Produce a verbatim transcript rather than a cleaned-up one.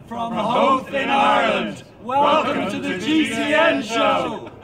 from Howth in Ireland. Welcome to the G C N show.